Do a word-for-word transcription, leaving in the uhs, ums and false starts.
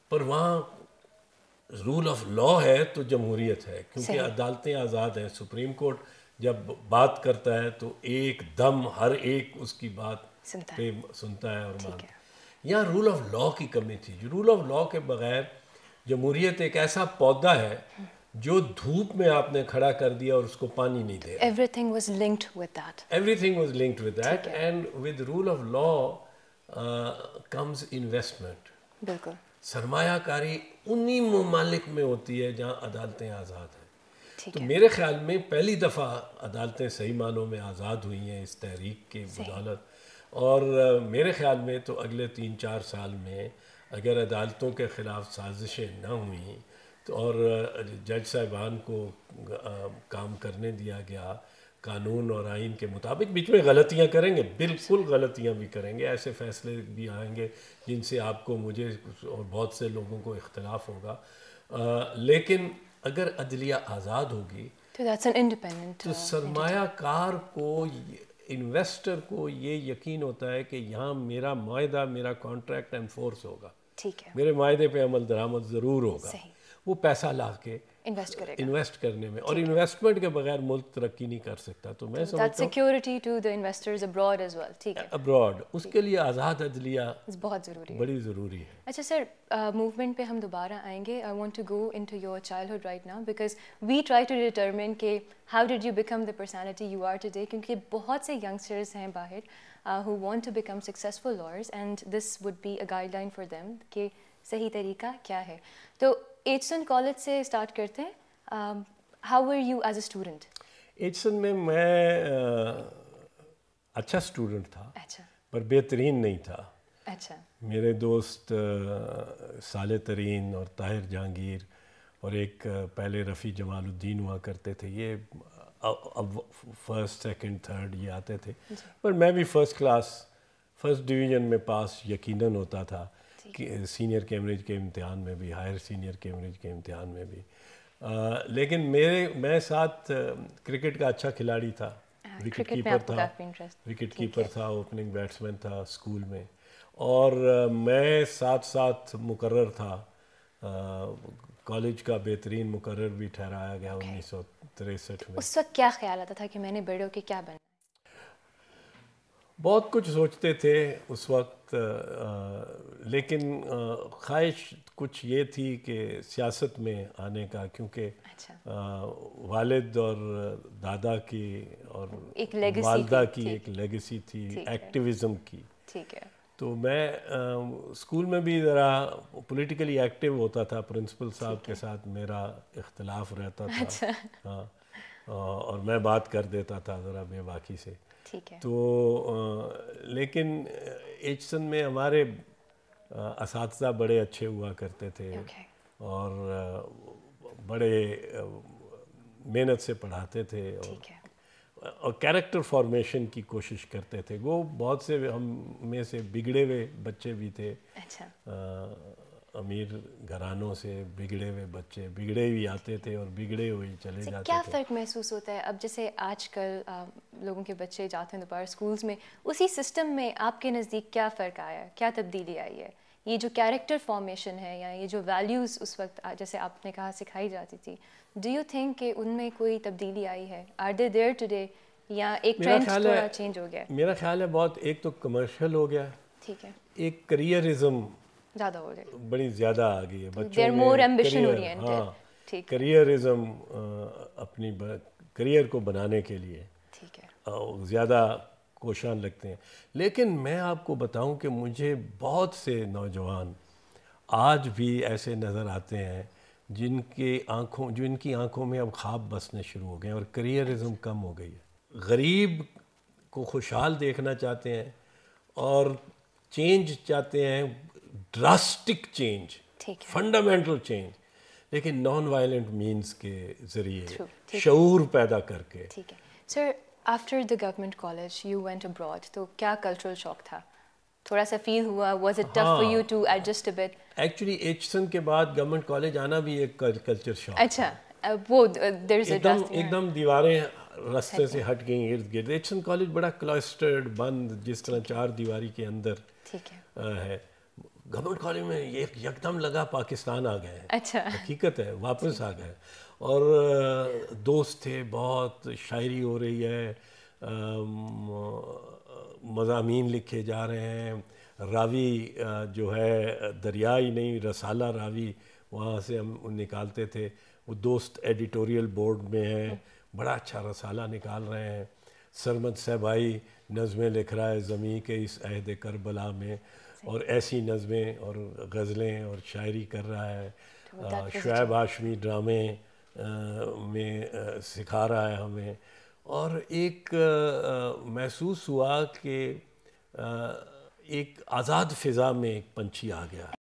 پر وہاں role of لا ہے تو جمہوریت ہے، کیونکہ عدالتیں آزاد ہیں. سپریم کورٹ جب بات کرتا ہے تو ایک دم ہر ایک اس کی بات پہ سنتا ہے اور مانتا ہے. یہاں رول آف لا کی کمی تھی. رول آف لا کے بغیر جمہوریت ایک ایسا پودا ہے جو دھوپ میں آپ نے کھڑا کر دیا اور اس کو پانی نہیں دے رہا. Everything was linked with that. Everything was linked with that and with rule of law comes investment. بالکل. سرمایہ کاری انہی ممالک میں ہوتی ہے جہاں عدالتیں آزاد ہیں. تو میرے خیال میں پہلی دفعہ عدالتیں صحیح معنوں میں آزاد ہوئی ہیں اس تحریک کے بدولت. اور میرے خیال میں تو اگلے تین چار سال میں اگر عدالتوں کے خلاف سازشیں نہ ہوئیں تو اور جج صاحبان کو کام کرنے دیا گیا قانون اور آئین کے مطابق، بیچ میں غلطیاں کریں گے، بالکل غلطیاں بھی کریں گے، ایسے فیصلے بھی آئیں گے جن سے آپ کو، مجھے اور بہت سے لوگوں کو اختلاف ہوگا، لیکن اگر عدلیہ آزاد ہوگی تو سرمایہ کار کو، انویسٹر کو یہ یقین ہوتا ہے کہ یہاں میرا معاہدہ، میرا کانٹریکٹ انفورس ہوگا، میرے معاہدے پہ عمل درآمد ضرور ہوگا. وہ پیسہ لا کے انویسٹ کرے گا، انویسٹ کرنے میں، اور انویسٹمنٹ کے بغیر ملک ترقی نہیں کر سکتا. تو میں سمجھتا ہوں security to the investors abroad as well. ٹھیک ہے، ابراڈ، اس کے لیے آزاد عدلیہ بہت ضروری ہے، بڑی ضروری ہے. اچھا سر، موومنٹ پہ ہم دوبارہ آئیں گے. I want to go into your childhood right now because we try to determine کہ how did you become the personality you are today, کیونکہ بہت سے ینگسٹرز ہیں باہر who want to become successful lawyers and this would be a guideline for them کہ صحیح طریقہ کیا ہے. تو ایچسن کالج سے اسٹارٹ کرتے ہیں. How were you as a student? Aitchison میں میں اچھا اسٹوڈنٹ تھا، اچھا، پر بہترین نہیں تھا. اچھا. میرے دوست صالح ترین اور طاہر جہانگیر اور ایک پہلے رفیع جمال الدین ہوا کرتے تھے، یہ اب فرسٹ سیکنڈ تھرڈ یہ آتے تھے، پر میں بھی فرسٹ کلاس فرسٹ ڈویژن میں پاس یقیناً ہوتا تھا، کہ سینئر کیمبرج کے امتحان میں بھی، ہائر سینئر کیمبرج کے امتحان میں بھی. لیکن میرے میں ساتھ کرکٹ کا اچھا کھلاڑی تھا، وکٹ کیپر تھا وکٹ کیپر تھا اوپننگ بیٹسمین تھا اسکول میں، اور میں ساتھ ساتھ مقرر تھا، کالج کا بہترین مقرر بھی ٹھہرایا گیا انیس سو تریسٹھ میں. اس وقت کیا خیال آتا تھا کہ میں نے بڑے ہو کے کیا بننا؟ بہت کچھ سوچتے تھے اس وقت، لیکن خواہش کچھ یہ تھی کہ سیاست میں آنے کا، کیونکہ والد اور دادا کی اور والدہ کی ایک لیگیسی تھی ایکٹیویزم کی. ٹھیک ہے. تو میں اسکول میں بھی ذرا پولیٹیکلی ایکٹیو ہوتا تھا، پرنسپل صاحب کے ساتھ میرا اختلاف رہتا تھا، ہاں، اور میں بات کر دیتا تھا ذرا بے باکی سے. تو لیکن ایچسن میں ہمارے اساتذہ بڑے اچھے ہوا کرتے تھے اور بڑے محنت سے پڑھاتے تھے اور کیریکٹر فارمیشن کی کوشش کرتے تھے. وہ بہت سے ہم میں سے بگڑے ہوئے بچے بھی تھے، امیر گھرانوں سے بگڑے ہوئے بچے، بگڑے ہوئے آتے تھے اور بگڑے ہوئے چلے جاتے تھے. کیا فرق محسوس ہوتا ہے اب جیسے آج کل لوگوں کے بچے جاتے ہیں دوبارہ اسکولس میں، اسی سسٹم میں آپ کے نزدیک کیا فرق آیا ہے، کیا تبدیلی آئی ہے؟ یہ جو کیریکٹر فارمیشن ہے یا یہ جو ویلیوز اس وقت جیسے آپ نے کہا سکھائی جاتی تھی، ڈو یو تھنک کہ ان میں کوئی تبدیلی آئی ہے؟ آر دے دیئر ٹوڈے یا ایک ٹرینڈ تھوڑا چینج ہو گیا؟ میرا خیال ہے بہت، ایک تو کمرشل ہو گیا، ٹھیک ہے، ایک کریئرزم زیادہ ہو گئی، بڑی زیادہ آ گئی ہے بچوں میں. More ambition oriented. ہاں، کریئرزم، اپنی کریئر کو بنانے کے لیے ٹھیک ہے زیادہ کوشاں لگتے ہیں. لیکن میں آپ کو بتاؤں کہ مجھے بہت سے نوجوان آج بھی ایسے نظر آتے ہیں جن کے آنکھوں جن کی آنکھوں میں اب خواب بسنے شروع ہو گئے اور کریئرزم کم ہو گئی ہے. غریب کو خوشحال دیکھنا چاہتے ہیں اور چینج چاہتے ہیں، ڈراسٹک چینج، فنڈامنٹل چینج، لیکن نان وائلنٹ مینز کے ذریعے شعور پیدا کر کے. ٹھیک ہے sir. After the government college you went abroad, تو کیا کلچرل شاک تھا؟ تھوڑا سا فیل ہوا، was it tough for you to adjust a bit? Actually Aitchison کے بعد گورنمنٹ کالج آنا بھی ایک کلچر شاک. اچھا، وہ ایک دم ایک دم دیواریں راستے سے ہٹ گئیں ارد گرد. ایچسن کالج بڑا کلسٹرڈ، بند، جس طرح چار دیواری کے اندر ہے. گورنمنٹ کالج میں ایک یکدم لگا پاکستان آ گئے ہیں. اچھا حقیقت ہے, واپس آ گئے. اور دوست تھے, بہت شاعری ہو رہی ہے, مضامین لکھے جا رہے ہیں. راوی جو ہے دریا ہی نہیں رسالہ راوی وہاں سے ہم نکالتے تھے, وہ دوست ایڈیٹوریل بورڈ میں ہیں, بڑا اچھا رسالہ نکال رہے ہیں. سرمد صاحبائی نظمیں لکھ رہا ہے زمیں کے اس عہد کربلا میں, اور ایسی نظمیں اور غزلیں اور شاعری کر رہا ہے. شعیب ہاشمی ڈرامے میں سکھا رہا ہے ہمیں. اور ایک محسوس ہوا کہ ایک آزاد فضا میں ایک پنچھی آ گیا.